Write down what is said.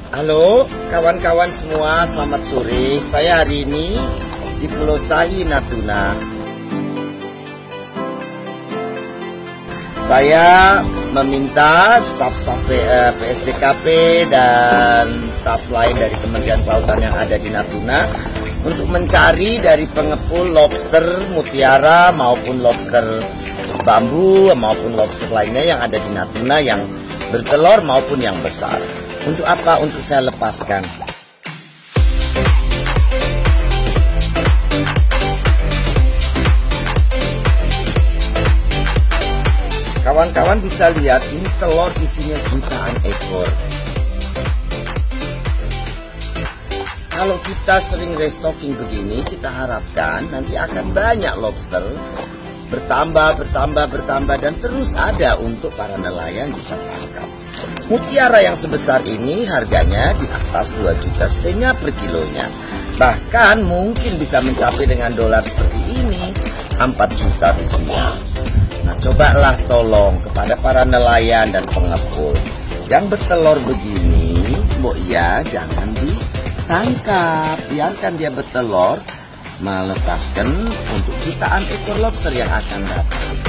Halo kawan-kawan semua, selamat sore. Saya hari ini di Pulau Sahi, Natuna. Saya meminta staf-staf PSDKP dan staf lain dari Kementerian Kelautan yang ada di Natuna untuk mencari dari pengepul lobster mutiara maupun lobster bambu maupun lobster lainnya yang ada di Natuna yang bertelur maupun yang besar. Untuk apa? Untuk saya lepaskan. Kawan-kawan bisa lihat ini telur isinya jutaan ekor. Kalau kita sering restocking begini, kita harapkan nanti akan banyak lobster bertambah dan terus ada untuk para nelayan bisa tangkap. Mutiara yang sebesar ini harganya di atas 2,5 juta per kilonya. Bahkan mungkin bisa mencapai dengan dolar seperti ini 4 juta rupiah. Nah, cobalah tolong kepada para nelayan dan pengepul yang bertelur begini, jangan ditangkap, biarkan dia bertelur, melepaskan untuk jutaan ekor lobster yang akan datang.